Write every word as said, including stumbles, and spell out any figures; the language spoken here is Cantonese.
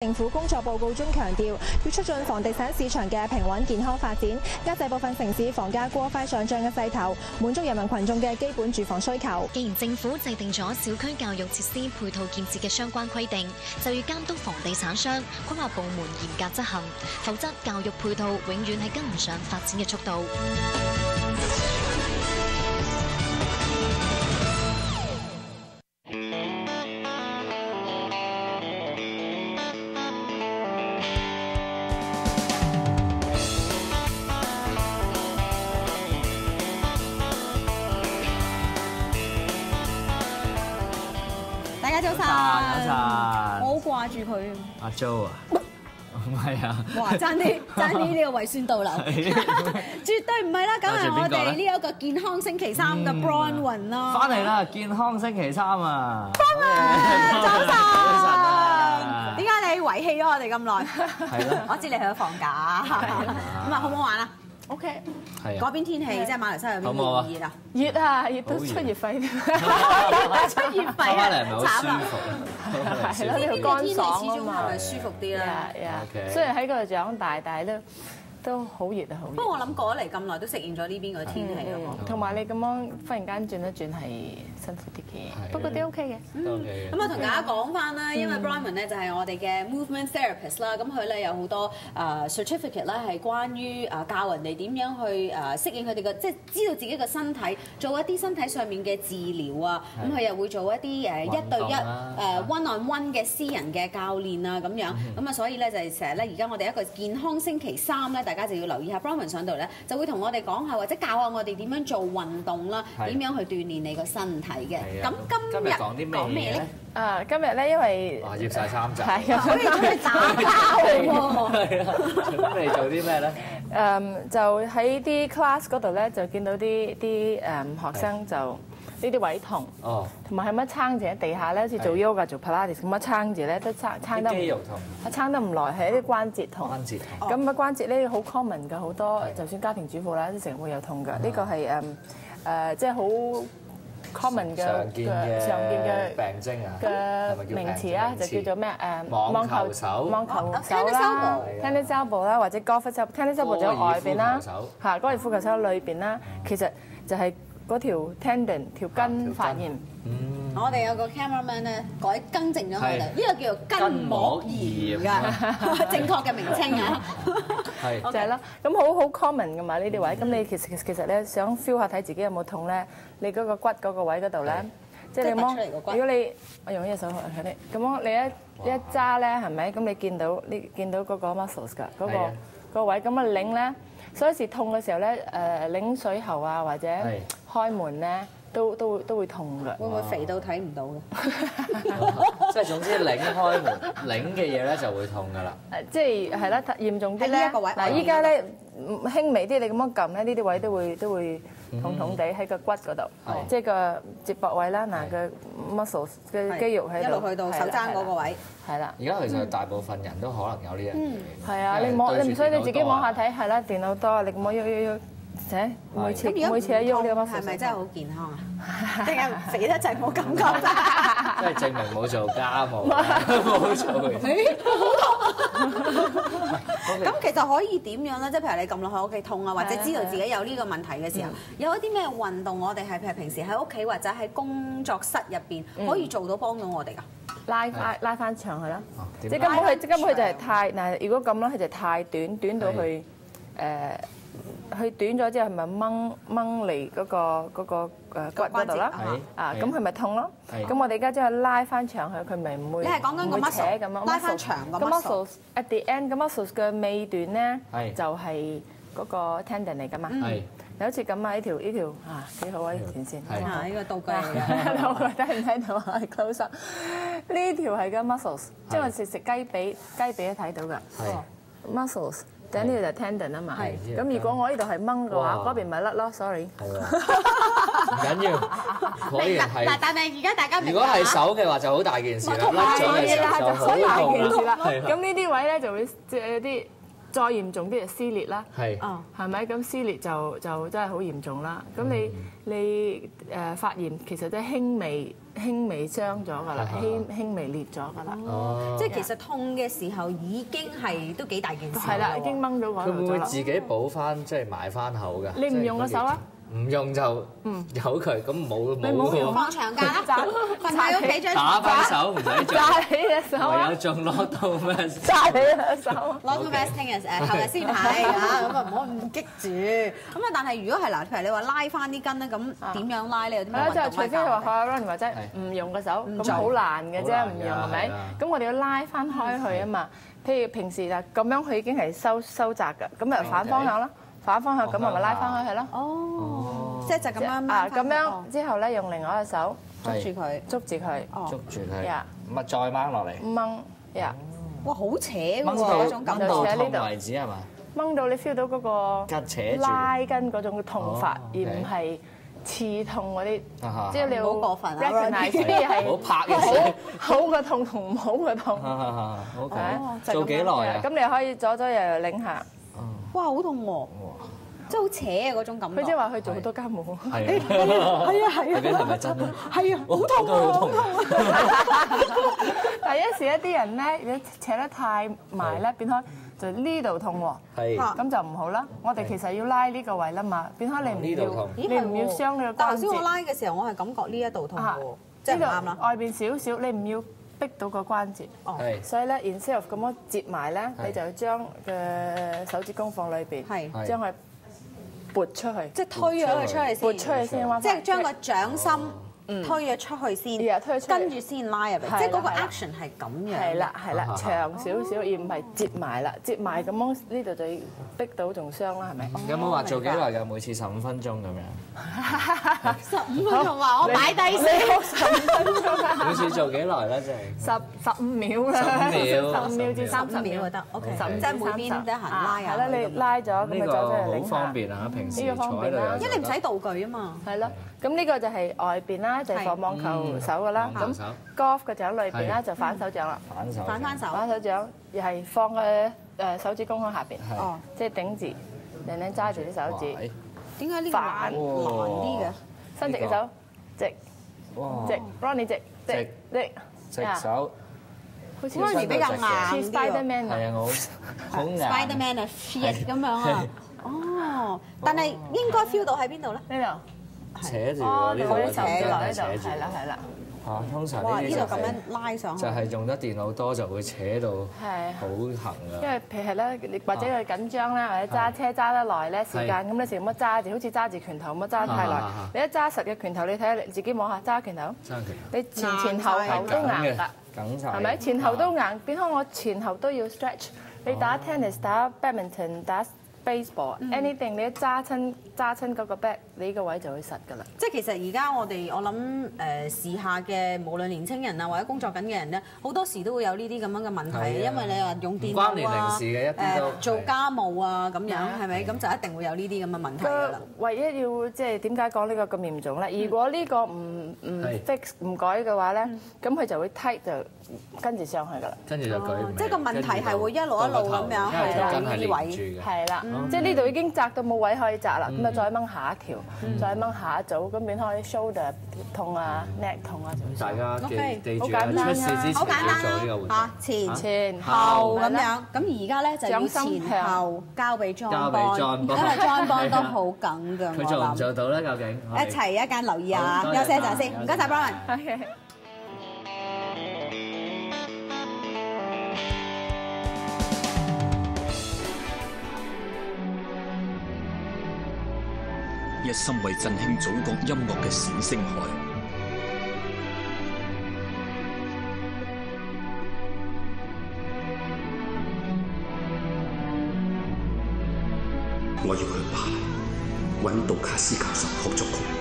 政府工作報告中強調，要促進房地產市場嘅平穩健康發展，壓制部分城市房價過快上漲嘅勢頭，滿足人民群眾嘅基本住房需求。 既然政府制定咗小區教育設施配套建設嘅相關規定，就要監督房地產商、規劃部門嚴格執行，否則教育配套永遠係跟唔上發展嘅速度。 大家早晨， 早晨， 我好掛住佢。 阿 Jo 啊，唔係啊， 哇，爭啲爭啲呢個胃酸倒流，絕對唔係啦，梗係我哋呢一個健康星期三嘅 Bronwyn 啦。 翻嚟啦，健康星期三啊 ，Bronwyn，早晨。早晨。點解你遺棄咗我哋咁耐？ 係咯， 我知你去咗放假，咁啊好唔好玩啊？O K， 係嗰邊天氣即係馬來西亞嗰邊熱唔熱啊？ 熱啊，熱到出熱肺， 出熱肺啊！ 翻嚟係咪好舒服？ 係咯，呢度乾爽啊嘛， 係咪舒服啲啦？ 雖然喺嗰度長大，但係都都好熱啊，好熱。 不過我諗過咗嚟咁耐都適應咗呢邊個天氣咯。 同埋你咁樣忽然間轉一轉係辛苦啲嘅，不過都 OK 嘅。 都 OK 嘅。 咁啊，同大家講翻啦，因為 Bronwyn 咧就係我哋嘅 movement therapist 啦，咁佢咧有好多誒 certificate 咧係關於誒教人哋點樣去誒適應佢哋嘅，即係知道自己嘅身體，做一啲身體上面嘅治療啊。咁佢又會做一啲誒一對一誒 one on one 嘅私人嘅教練啊咁樣。咁啊，所以咧就係成日咧，而家我哋一個健康星期三咧，大家就要留意下 Bronwyn 上度咧，就會同我哋講下或者教下我哋點樣做運動啦，點樣去鍛鍊你個身體嘅。咁今日講咩咧？ 啊，今日咧因為哇，要晒三集， 係可以準備打交喎。 係啊，準備做啲咩咧？ 誒，就喺啲 class 嗰度咧，就見到啲啲誒學生就呢啲位痛， 哦， 同埋係乜撐住喺地下咧，好似做 yoga 做 Pilates 咁樣撐住咧，都撐撐得肌肉痛， 撐得唔耐，係一啲關節痛。 關節痛。 咁啊關節咧好 common 嘅，好多就算家庭主婦啦，都成日會有痛㗎。呢個係誒誒，即係好 common 嘅常見嘅常見嘅病徵啊嘅名詞啊，就叫做咩誒網球手、 網球手啦 tennis elbow 啦，或者 golf elbow，tennis elbow 就喺外邊啦，嚇高爾夫球手喺裏邊啦，其實就係嗰條 tendon 條筋發炎。 我哋有個 cameraman 咧改更正咗佢哋，呢個叫做筋膜炎㗎，正確嘅名稱啊。 係就係啦，咁好好 common 㗎嘛呢啲位，咁你其實其實咧想 feel 下睇自己有冇痛咧，你嗰個骨嗰個位嗰度咧，即係你摸，如果你我用呢隻手去睇，咁樣你一一揸咧係咪？咁你見到你見到嗰個 muscles 㗎，嗰個嗰個位咁啊擰咧，所以時痛嘅時候咧誒擰水喉啊或者開門咧。都都會都會痛㗎， 會唔會肥到睇唔到嘅？ 即係總之擰開門擰嘅嘢咧就會痛㗎啦。 誒，即係係啦，嚴重啲咧。嗱，依家咧輕微啲，你咁樣撳咧，呢啲位都會都會痛痛地喺個骨嗰度，即係個接駁位啦。嗱，個 muscles 嘅肌肉喺度， 一路去到手踭嗰個位。 係啦。 而家其實大部分人都可能有呢樣嘢。 係啊，你摸你唔需要你自己摸下睇，係啦，電腦多，你摸喐喐喐。每次每次一喐呢個 muscle 係咪真係好健康啊？定係肥得滯冇感覺啫？ 即係證明冇做家務，冇做嘅。 咁其實可以點樣咧？即係譬如你撳落去屋企痛啊，或者知道自己有呢個問題嘅時候，有一啲咩運動我哋係譬如平時喺屋企或者喺工作室入邊可以做到幫到我哋㗎？ 拉拉拉翻長佢啦，即係根本佢根本佢就係太嗱，如果咁啦，佢就太短，短到去誒。佢短咗之後，係咪掹掹嚟嗰個嗰個誒骨嗰度啦？啊，咁佢咪痛咯？咁我哋而家將佢拉翻長佢，佢咪唔會。 你係講緊個 muscle 咁樣， 拉翻長個 muscle。at the end 個 muscle 嘅尾段咧，就係嗰個 tendon 嚟㗎嘛。係。你好似咁啊！呢條呢條啊幾好啊！呢條線線。 係啊！呢個道具嚟嘅。 我覺得睇唔睇到啊 ？close up 呢條係嘅 muscles，即係我食食雞髀，雞髀都睇到㗎。係。muscles。咁呢度就 tendon 啊嘛，咁如果我呢度係掹嘅話，嗰邊咪甩咯 ，sorry。 唔緊要，可以係。 嗱，但係而家大家如果係手嘅話就好大件事啦，甩咗嘅時候就好大件事啦。 咁呢啲位咧就會即係有啲再嚴重啲就撕裂啦， 係係咪？咁撕裂就就真係好嚴重啦。咁你你誒發炎其實都係輕微輕微傷咗㗎啦，輕輕微裂咗㗎啦。 哦，即係其實痛嘅時候已經係都幾大件事。 係啦，已經掹到嗰度咗啦。 佢會唔會自己補翻即係埋翻口㗎？ 你唔用個手啊？ 唔用就由佢，咁冇冇喎。 放長假啦，瞓喺屋企張打翻手唔使做， 揸起隻手啊！ 唯有仲攞到咩？ 揸起隻手。 攞到咩？聽日誒後日先睇嚇，咁啊唔好咁激住。咁啊，但係如果係嗱，譬如你話拉翻啲筋咧，咁點樣拉咧？有啲咩運動？ 係啦，就除非話學阿 Ronnie 話齋唔用個手，咁好難嘅啫，唔用係咪？咁我哋要拉翻開佢啊嘛。譬如平時就咁樣，佢已經係收收窄㗎，咁就反方向啦。反方向咁咪拉翻開佢咯。 哦，即係就咁樣啊，咁樣之後咧，用另外一隻手捉住佢， 捉住佢， 捉住佢， 呀， 咁啊再掹落嚟， 掹呀， 哇，好扯喎掹到嗰種感覺。 到扯呢度痛為止係嘛？ 掹到你 feel 到嗰個吉扯住拉筋嗰種痛法， 哦而唔係刺痛嗰啲， 啊即係你唔好過分啊 recognize 呢啲係唔好拍嘅聲好好嘅痛同唔好嘅痛。 好係嘅，做幾耐啊？ 咁你可以左左右右擰下， 哇，好痛喎！即係好扯啊嗰種感覺。 佢即係話佢做好多家務。 係啊， 係啊係究竟係咪真啊？ 係啊， 好痛啊！好痛啊！ 但係一時一啲人咧，如果扯得太埋咧，變開就呢度痛喎。 係咁就唔好啦。我哋其實要拉呢個位啦嘛，變開你唔要呢度痛， 你唔要傷呢個關但頭先我節。 拉嘅時候，我係感覺呢一度痛啊喎，即係唔啱啦。 外邊少少，你唔要逼到個關節。 係所以咧，instead of咁樣折埋咧， 係你就要將嘅手指公放裏邊， 係將佢撥出去， 即係推咗佢出去撥先， 出去先， 即係將個掌心推咗出去先， 推出去跟住先拉入嚟， 係啦即係嗰個係啦 action 係咁樣。 係啦係啦，長少少，而唔係折埋啦，折埋咁樣呢度就要逼到仲傷啦，係咪？ 有冇話做幾耐㗎？每次十五分鐘咁樣。 十五分鐘話我擺低先， 十五分鐘啊！ 每次做幾耐咧？即係十十五秒啦， 十五秒十五秒至三十十秒秒就得，OK， 十五即係每邊得閒拉下。 係啦，你拉咗咁咪呢個好走出嚟擰下。 方便啊！平時呢個坐喺度方便啦因為你唔使道具啊嘛。 係咯，咁呢個就係外邊啦，就係放網球手噶啦。咁網球手 golf 嘅就喺裏邊啦， 係就反手掌啦。 反手， 反翻手。 反手掌又係放個誒手指公喺下邊， 哦， 即係頂住，人哋揸住啲手指， 哇點解呢個難難啲嘅？ 伸直嘅手，直哇！ 直 Ronnie 直直直， 直手， 好似 Ronnie 比較似硬啲喎 Spiderman 啊！ 係啊，我好好硬。 Spiderman 啊 shit 咁樣啊！哦，但係應該 feel 到喺邊度咧？ 呢度。 扯住哦， 喎呢度嘅攞啲手指落呢度， 扯住係啦係啦， 嚇，通常哇！ 呢啲就呢度咁樣係拉上去就。係用得電腦多就會扯到係。 好痕㗎。 因為譬如咧，你或者佢緊張啦，或者揸車揸得耐咧，時間咁你成日咁樣揸住，好似揸住拳頭咁樣揸太耐啊啊啊。 你一揸實嘅拳頭，你睇下你自己摸下揸拳頭， 爭拳你前前後後都硬嘅㗎，， 梗晒。 係咪？前後都硬，變開我前後都要 stretch。你打 tennis、打 badminton、打 baseball，anything 你一揸親揸親嗰個 bat，你呢個位就會實㗎啦。 即係其實而家我哋我諗誒時下嘅無論年青人啊或者工作緊嘅人咧，好多時都會有呢啲咁樣嘅問題， 係啊因為你話用電唔關年腦啊齡事嘅一啲都誒做係家務啊咁樣係係咪？咁就一定會有呢啲咁嘅問題㗎個啦。 唯一要即係點解講呢個咁嚴重咧？如果呢個唔唔係 fix 唔改嘅話咧，咁佢就會 tight 就跟住上去㗎啦。 跟住就舉唔起即係個問題係會一路一路咁樣因為條筋係係連位住嘅。 係啦，即係呢度已經窄到冇位可以窄啦，咁啊再掹下一條，再掹下一組，咁變開 shoulder 痛啊、neck 痛啊就會大家記 OK， 記住好簡單啦，出事之前好簡單要做呢個活動啦嚇，前前後咁係啦樣。咁而家咧就要掌心前後交俾 John 交俾 Bond， John 因 Bond 為 John Bond 都好緊㗎， 佢做唔我諗。 做到咧？究竟一齊一間留意啊！ 好休息一陣先， 多謝唔該晒 Brian。 OK。 一心為振興祖國音樂嘅冼星海，我要去巴黎揾杜卡斯教授學作曲。